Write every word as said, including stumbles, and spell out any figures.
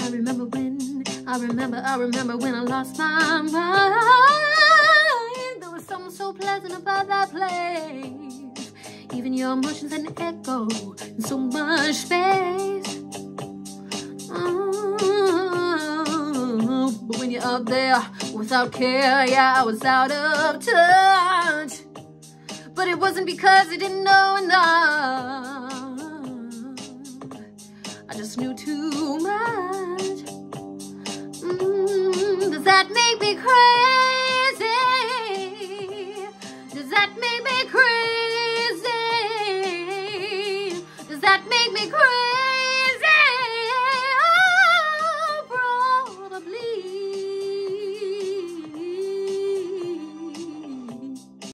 I remember when, I remember, I remember when I lost my mind. There was something so pleasant about that place. Even your emotions had an echo in so much space. Oh, but when you're up there without care, yeah, I was out of touch. But it wasn't because I didn't know enough.